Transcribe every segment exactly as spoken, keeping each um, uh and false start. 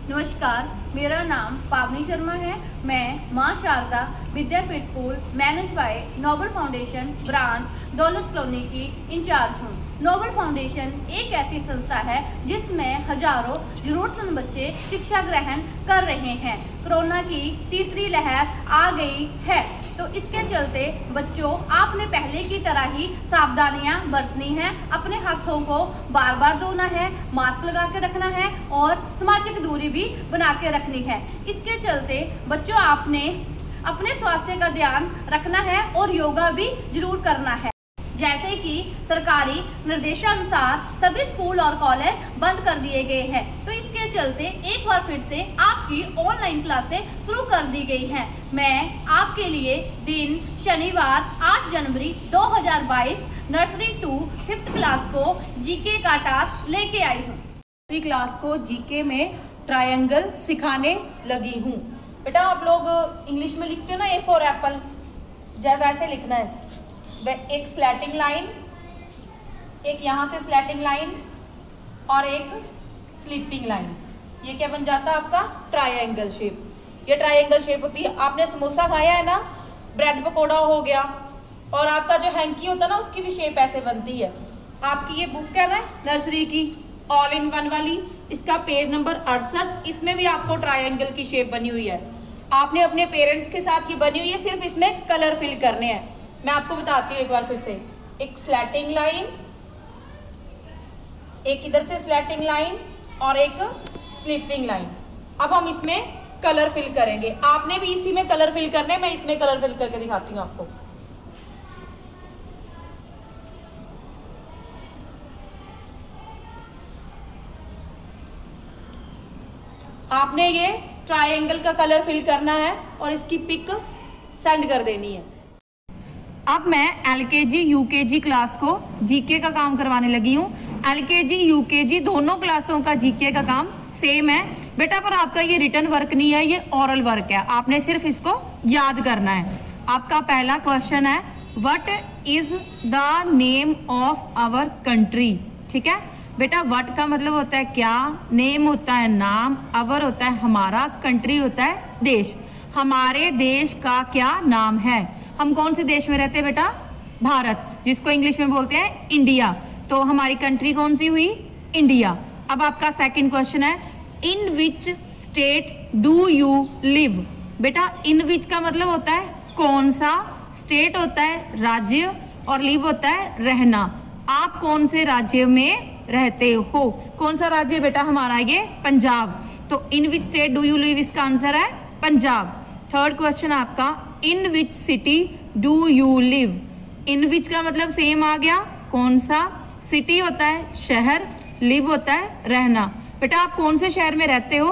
नमस्कार, मेरा नाम पावनी शर्मा है। मैं Maa Sharda Vidyapeeth school manage by Noble Foundation branch Daulat colony की इंचार्ज हूँ। नोबल फाउंडेशन एक ऐसी संस्था है जिसमें हजारों जरूरतमंद बच्चे शिक्षा ग्रहण कर रहे हैं। कोरोना की तीसरी लहर आ गई है, तो इसके चलते बच्चों आपने पहले की तरह ही सावधानियां बरतनी हैं। अपने हाथों को बार बार धोना है, मास्क लगा के रखना है और सामाजिक दूरी भी बना के रखनी है। इसके चलते बच्चों आपने अपने स्वास्थ्य का ध्यान रखना है और योगा भी जरूर करना है। जैसे कि सरकारी निर्देशानुसार सभी स्कूल और कॉलेज बंद कर दिए गए हैं, तो इसके चलते एक बार फिर से आपकी ऑनलाइन क्लासें शुरू कर दी गई हैं। मैं आपके लिए दिन शनिवार आठ जनवरी दो हज़ार बाईस नर्सरी टू फिफ्थ क्लास को जीके का टास्क लेके आई हूँ। नर्सरी क्लास को जीके में ट्रायंगल सिखाने लगी हूँ। बेटा आप लोग इंग्लिश में लिखते हो ना ए फॉर एप्पल, जब वैसे लिखना है। एक स्लैटिंग लाइन, एक यहाँ से स्लैटिंग लाइन और एक स्लीपिंग लाइन, ये क्या बन जाता है आपका ट्रायंगल शेप। ये ट्रायंगल शेप होती है। आपने समोसा खाया है ना, ब्रेड पकौड़ा हो गया, और आपका जो हैंकी होता है ना उसकी भी शेप ऐसे बनती है। आपकी ये बुक है ना नर्सरी की ऑल इन वन वाली, इसका पेज नंबर अड़सठ, इसमें भी आपको ट्रायंगल की शेप बनी हुई है। आपने अपने पेरेंट्स के साथ ये बनी हुई है, सिर्फ इसमें कलर फिल करने हैं। मैं आपको बताती हूँ एक बार फिर से। एक स्लैटिंग लाइन, एक इधर से स्लैटिंग लाइन और एक स्लीपिंग लाइन। अब हम इसमें कलर फिल करेंगे। आपने भी इसी में कलर फिल करने, मैं इसमें कलर फिल करके दिखाती हूँ आपको। आपने ये ट्रायंगल का कलर फिल करना है और इसकी पिक सेंड कर देनी है। अब मैं एलकेजी यूकेजी क्लास को जीके का काम करवाने लगी हूँ। एलकेजी यूकेजी दोनों क्लासों का जीके का काम सेम है बेटा, पर आपका ये रिटन वर्क नहीं है, ये ओरल वर्क है। आपने सिर्फ इसको याद करना है। आपका पहला क्वेश्चन है, what is the name of our country. ठीक है बेटा, व्हाट का मतलब होता है क्या, नेम होता है नाम, आवर होता है हमारा, कंट्री होता है देश। हमारे देश का क्या नाम है। हम कौन से देश में रहते हैं बेटा, भारत, जिसको इंग्लिश में बोलते हैं इंडिया। तो हमारी कंट्री कौन सी हुई, इंडिया। अब आपका सेकंड क्वेश्चन है, in which state do you live. बेटा इन विच का मतलब होता है कौन सा, स्टेट होता है राज्य और लिव होता है रहना। आप कौन से राज्य में रहते हो। कौन सा राज्य बेटा हमारा, ये पंजाब। तो in which state do you live, इसका आंसर है पंजाब। थर्ड क्वेश्चन आपका, in which city do you live. In which का मतलब सेम आ गया, कौन सा, सिटी होता है शहर, लिव होता है रहना। बेटा आप कौन से शहर में रहते हो,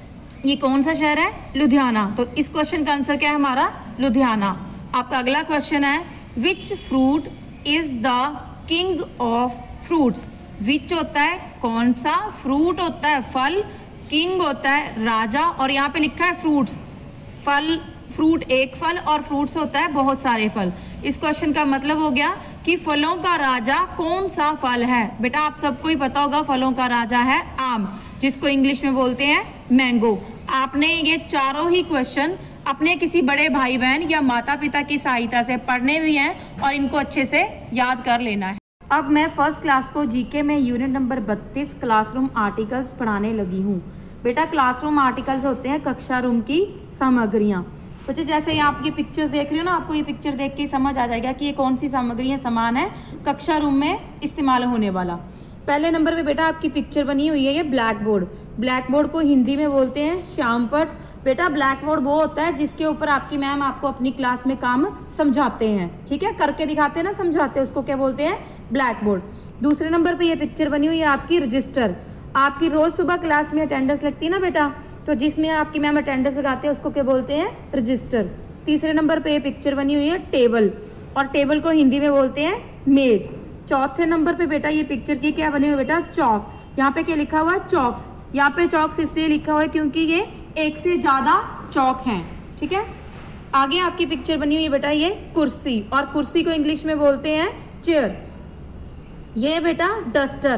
ये कौन सा शहर है, लुधियाना। तो इस क्वेश्चन का आंसर क्या है हमारा, लुधियाना। आपका अगला क्वेश्चन है, which fruit is the king of fruits. Which होता है कौन सा, फ्रूट होता है फल, किंग होता है राजा, और यहाँ पे लिखा है फ्रूट्स। फल, फ्रूट एक फल और फ्रूट्स होता है बहुत सारे फल। इस क्वेश्चन का मतलब हो गया कि फलों का राजा कौन सा फल है। बेटा आप सबको ही पता होगा फलों का राजा है आम, जिसको इंग्लिश में बोलते हैं मैंगो। आपने ये चारों ही क्वेश्चन अपने किसी बड़े भाई बहन या माता पिता की सहायता से पढ़ने भी हैं और इनको अच्छे से याद कर लेना है। अब मैं फर्स्ट क्लास को जीके में यूनिट नंबर बत्तीस क्लासरूम आर्टिकल्स पढ़ाने लगी हूँ। बेटा क्लासरूम आर्टिकल्स होते हैं कक्षा रूम की सामग्रियाँ। बच्चे जैसे आप ये पिक्चर्स देख रहे हो ना, आपको ये पिक्चर देख के समझ आ जाएगा कि ये कौन सी सामग्री है, सामान है कक्षा रूम में इस्तेमाल होने वाला। पहले नंबर पे बेटा आपकी पिक्चर बनी हुई है, ये ब्लैक बोर्ड। ब्लैक बोर्ड को हिंदी में बोलते हैं श्यामपट। बेटा ब्लैक बोर्ड वो होता है जिसके ऊपर आपकी मैम आपको अपनी क्लास में काम समझाते हैं। ठीक है, करके दिखाते हैं ना, समझाते हैं, उसको क्या बोलते हैं, ब्लैक बोर्ड। दूसरे नंबर पे ये पिक्चर बनी हुई है आपकी रजिस्टर। आपकी रोज सुबह क्लास में अटेंडेंस लगती है ना बेटा, तो जिसमें आपकी मैम अटेंडेंस लगाते हैं उसको क्या बोलते हैं, रजिस्टर। तीसरे नंबर पे ये पिक्चर बनी हुई है टेबल, और टेबल को हिंदी में बोलते हैं मेज। चौथे नंबर पे बेटा ये पिक्चर की क्या बनी हुई है बेटा, चौक। यहाँ पे क्या लिखा हुआ है, चौक्स। यहाँ पे चौक्स इसलिए लिखा हुआ है क्योंकि ये एक से ज्यादा चौक हैं। ठीक है, आगे आपकी पिक्चर बनी हुई है बेटा ये कुर्सी, और कुर्सी को इंग्लिश में बोलते हैं चेयर। ये बेटा डस्टर,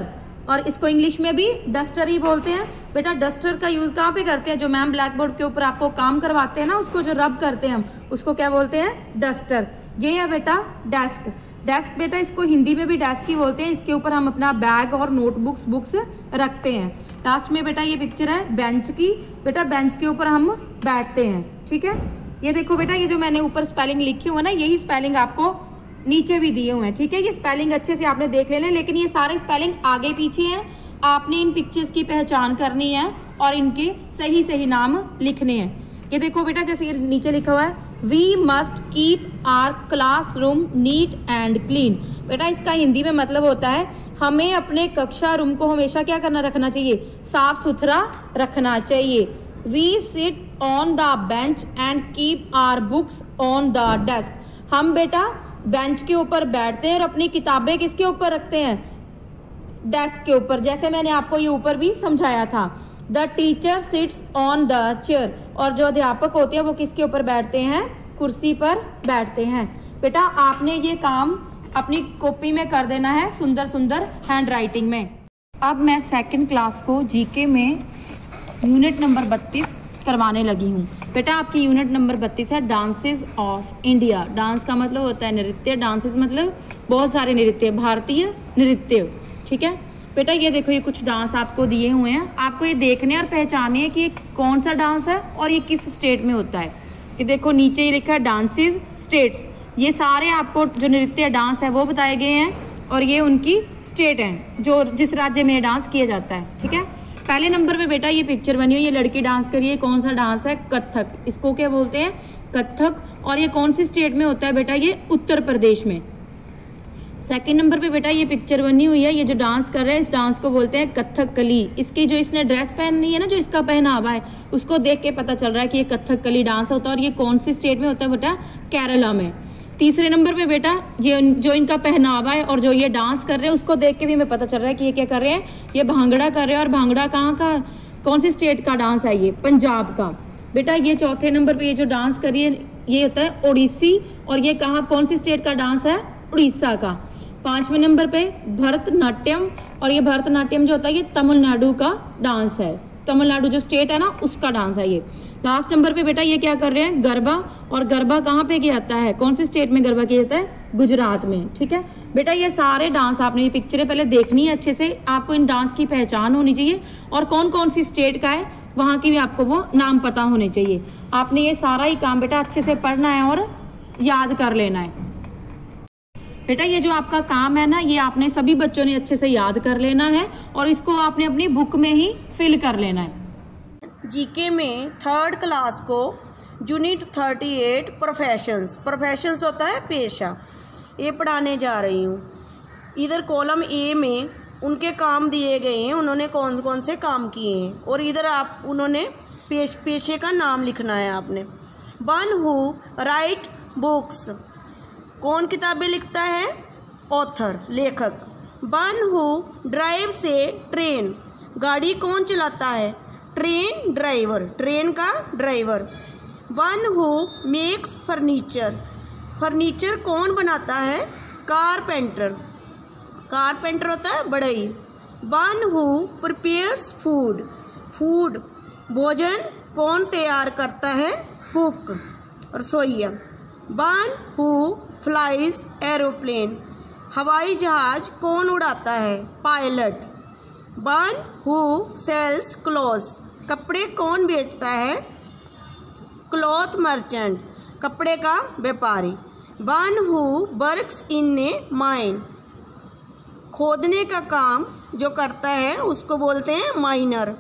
और इसको इंग्लिश में भी डस्टर ही बोलते हैं। बेटा डस्टर का यूज़ कहाँ पे करते हैं? जो मैम ब्लैक बोर्ड के ऊपर आपको काम करवाते हैं ना, उसको जो रब करते हैं हम, उसको क्या बोलते हैं? डस्टर। ये है बेटा डेस्क। डेस्क बेटा इसको हिंदी में भी डेस्क ही बोलते हैं। इसके ऊपर हम अपना बैग और नोटबुक्स बुक्स रखते हैं। लास्ट में बेटा ये पिक्चर है बेंच की। बेटा बेंच के ऊपर हम बैठते हैं, ठीक है। ये देखो बेटा, ये जो मैंने ऊपर स्पेलिंग लिखी हुई है ना, यही स्पेलिंग आपको नीचे भी दिए हुए हैं, ठीक है। ये स्पेलिंग अच्छे से आपने देख लेना, लेकिन ये सारे स्पेलिंग आगे पीछे हैं। आपने इन पिक्चर्स की पहचान करनी है और इनके सही सही नाम लिखने हैं। ये देखो बेटा, जैसे ये नीचे लिखा हुआ है, we must keep our classroom neat and clean. बेटा इसका हिंदी में मतलब होता है हमें अपने कक्षा रूम को हमेशा क्या करना रखना चाहिए? साफ सुथरा रखना चाहिए। We sit on the bench and keep our books on the desk. हम बेटा बेंच के ऊपर बैठते हैं और अपनी किताबें किसके ऊपर रखते हैं? डेस्क के ऊपर। जैसे मैंने आपको ये ऊपर भी समझाया था, the teacher sits on the chair. और जो अध्यापक होते हैं वो किसके ऊपर बैठते हैं? कुर्सी पर बैठते हैं। बेटा आपने ये काम अपनी कॉपी में कर देना है, सुंदर सुंदर हैंड राइटिंग में। अब मैं सेकंड क्लास को जीके में यूनिट नंबर बत्तीस करवाने लगी हूँ। बेटा आपकी यूनिट नंबर बत्तीस है डांसेस ऑफ इंडिया। डांस का मतलब होता है नृत्य, डांसेस मतलब बहुत सारे नृत्य, भारतीय नृत्य, ठीक है। बेटा ये देखो, ये कुछ डांस आपको दिए हुए हैं। आपको ये देखने और पहचानने है कि ये कौन सा डांस है और ये किस स्टेट में होता है। ये देखो नीचे ये लिखा है डांसेस स्टेट्स। ये सारे आपको जो नृत्य डांस है वो बताए गए हैं और ये उनकी स्टेट हैं जो जिस राज्य में डांस किया जाता है, ठीक है। पहले नंबर पे बेटा ये पिक्चर बनी हुई है, ये लड़की डांस कर रही है। कौन सा डांस है? कथक। इसको क्या बोलते हैं? कथक। और ये कौन सी स्टेट में होता है बेटा? ये उत्तर प्रदेश में। सेकंड नंबर पे बेटा ये पिक्चर बनी हुई है, ये जो डांस कर रहे हैं इस डांस को बोलते हैं कथकली। इसकी जो इसने ड्रेस पहनी है ना, जो इसका पहनावा है, उसको देख के पता चल रहा है कि ये कथकली डांस होता है। और ये कौन सी स्टेट में होता है बेटा? केरला में। तीसरे नंबर पे बेटा ये जो इनका पहनावा है और जो ये डांस कर रहे हैं उसको देख के भी हमें पता चल रहा है कि ये क्या कर रहे हैं? ये भांगड़ा कर रहे हैं। और भांगड़ा कहाँ का, कौन सी स्टेट का डांस है? ये पंजाब का। बेटा ये चौथे नंबर पे ये जो डांस कर रही है ये होता है ओडिसी। और ये कहाँ, कौन सी स्टेट का डांस है? उड़ीसा का। पांचवें नंबर पे भरतनाट्यम। और ये भरतनाट्यम जो होता है ये तमिलनाडु का डांस है। तमिलनाडु जो स्टेट है ना उसका डांस है ये। लास्ट नंबर पे बेटा ये क्या कर रहे हैं? गरबा। और गरबा कहाँ पे किया जाता है? कौन सी स्टेट में गरबा किया जाता है? गुजरात में, ठीक है। बेटा ये सारे डांस आपने ये पिक्चरें पहले देखनी है अच्छे से। आपको इन डांस की पहचान होनी चाहिए और कौन कौन सी स्टेट का है वहाँ की भी आपको वो नाम पता होने चाहिए। आपने ये सारा ही काम बेटा अच्छे से पढ़ना है और याद कर लेना है। बेटा ये जो आपका काम है ना, ये आपने सभी बच्चों ने अच्छे से याद कर लेना है और इसको आपने अपनी बुक में ही फिल कर लेना है। जीके में थर्ड क्लास को unit thirty eight professions professions होता है पेशा, ये पढ़ाने जा रही हूँ। इधर कॉलम ए में उनके काम दिए गए हैं, उन्होंने कौन कौन से काम किए हैं। और इधर आप उन्होंने पेश पेशे का नाम लिखना है आपने। वन हु राइट बुक्स, कौन किताबें लिखता है? ऑथर, लेखक। वन हु ड्राइव से ट्रेन, गाड़ी कौन चलाता है? ट्रेन ड्राइवर, ट्रेन का driver. One who makes furniture, furniture कौन बनाता है? कारपेंटर, कारपेंटर होता है बढ़ई। One who prepares food, food भोजन कौन तैयार करता है? कुक, रसोइया। वन हु फ्लाइज एरोप्लेन, हवाई जहाज कौन उड़ाता है? Pilot. One who sells clothes, कपड़े कौन बेचता है? क्लॉथ मर्चेंट, कपड़े का व्यापारी। One who works in a mine, खोदने का काम जो करता है उसको बोलते हैं miner.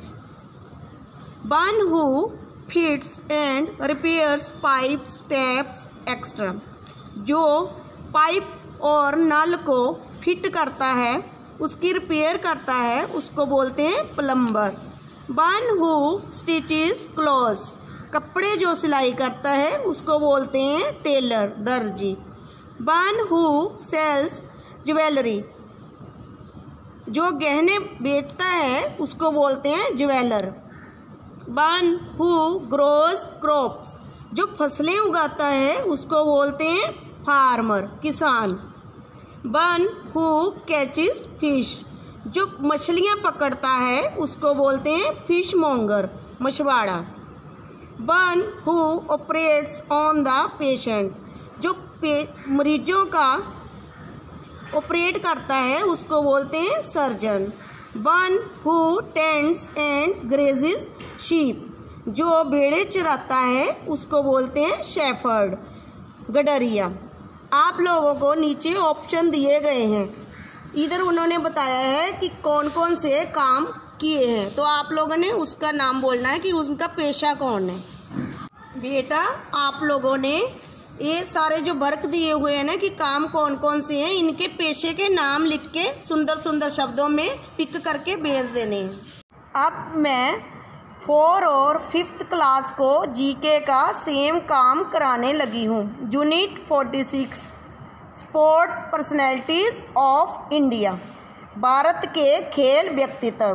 One who fits and repairs pipes taps extra, जो पाइप और नल को फिट करता है उसकी रिपेयर करता है उसको बोलते हैं plumber. One who stitches clothes, कपड़े जो सिलाई करता है उसको बोलते हैं टेलर, दर्जी। वन हु सेल्स ज्वेलरी, जो गहने बेचता है उसको बोलते हैं jeweller. One who grows crops, जो फसलें उगाता है उसको बोलते हैं फार्मर, किसान। वन हु कैचेस फिश, जो मछलियाँ पकड़ता है उसको बोलते हैं फिश मॉन्गर, मछुआरा। One who operates on the patient, जो पे मरीजों का ऑपरेट करता है उसको बोलते हैं surgeon. One who tends and grazes sheep, जो भेड़ें चराता है उसको बोलते हैं शेफर्ड, गडरिया। आप लोगों को नीचे ऑप्शन दिए गए हैं, इधर उन्होंने बताया है कि कौन कौन से काम किए हैं, तो आप लोगों ने उसका नाम बोलना है कि उनका पेशा कौन है। बेटा आप लोगों ने ये सारे जो वर्क दिए हुए हैं ना कि काम कौन कौन से हैं, इनके पेशे के नाम लिख के सुंदर सुंदर शब्दों में पिक करके भेज देने हैं। अब मैं फोर और फिफ्थ क्लास को जीके का सेम काम कराने लगी हूँ। Unit forty six sports personalities of India, भारत के खेल व्यक्तित्व।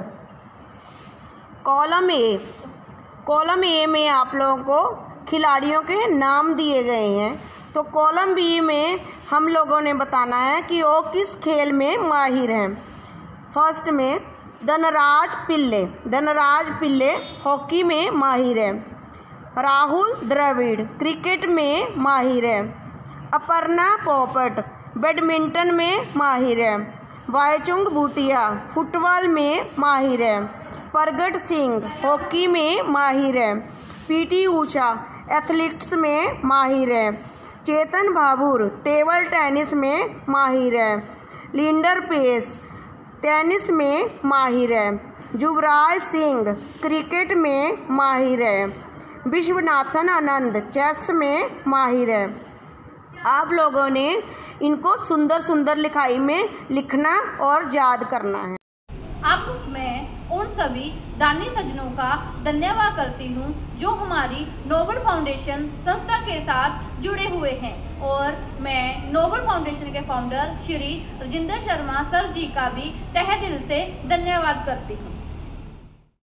कॉलम ए, कॉलम ए में आप लोगों को खिलाड़ियों के नाम दिए गए हैं, तो कॉलम बी में हम लोगों ने बताना है कि वो किस खेल में माहिर हैं। फर्स्ट में धनराज पिल्ले, धनराज पिल्ले हॉकी में माहिर है। राहुल द्रविड़ क्रिकेट में माहिर है। अपर्णा पोपट बैडमिंटन में माहिर है। वाईचुंग भूटिया फुटबॉल में माहिर है। प्रगट सिंह हॉकी में माहिर है। पीटी ऊषा एथलेटिक्स में माहिर है। चेतन भाभुर टेबल टेनिस में माहिर है। लिंडर पेस टेनिस में माहिर है। युवराज सिंह क्रिकेट में माहिर है। विश्वनाथन आनंद चेस में माहिर है। आप लोगों ने इनको सुंदर सुंदर लिखाई में लिखना और याद करना है। अब मैं उन सभी दानी सज्जनों का धन्यवाद करती हूँ जो हमारी नोबल फाउंडेशन संस्था के साथ जुड़े हुए हैं, और मैं नोबल फाउंडेशन के फाउंडर श्री राजेंद्र शर्मा सर जी का भी तहे दिल से धन्यवाद करती हूँ।